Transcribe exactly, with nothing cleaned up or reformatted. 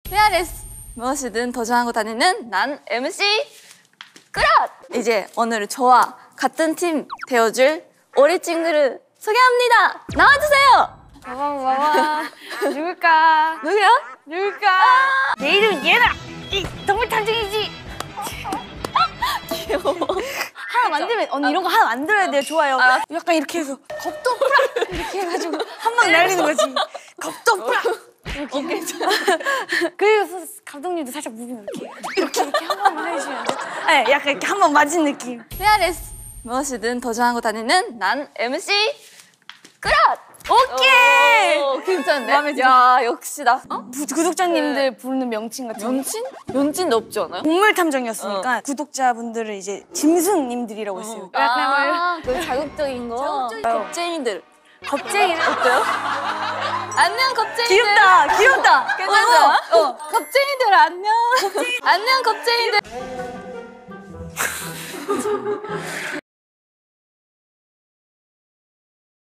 피아레스 무엇이든 도전하고 다니는 난 엠씨 꾸럿! 이제 오늘 저와 같은 팀 되어줄 오리 친구를 소개합니다. 나와주세요. 봐봐 봐봐 누굴까? 누구야? 누굴까? 내 이름 얘다. 이 동물 탐정이지. 귀여워. 하나 만들면 언니 이런 거 하나 만들어야 돼요. 좋아요. 아. 약간 이렇게 해서 겁도 뿌락 이렇게 해가지고 한 방 날리는 거지. 겁도 뿌락. 어, 괜찮아. 그리고 감독님도 살짝 무빙 이렇게 이렇게 이렇게 한 번만 해주시면 안 돼요? 네, 약간 이렇게 한 번 맞은 느낌. 피아레스 무엇이든 도전하고 다니는 난 엠씨 꾸럿! 오케이. 오, 괜찮네. 마음에 들어. 야, 역시 나. 어? 구, 구독자님들 부르는 명칭 같은 거. 연친? 연친도 없지 않아요? 동물 탐정이었으니까 구독자분들을 이제 짐승님들이라고 했어요. 아, 그 자극적인 거. 자극적인 거. 겁쟁이들. 겁쟁이를 어때요? 안녕, 겁쟁이들. 귀엽다, 귀엽다. 괜찮아? 어, 겁쟁이들 안녕. 안녕, 겁쟁이들.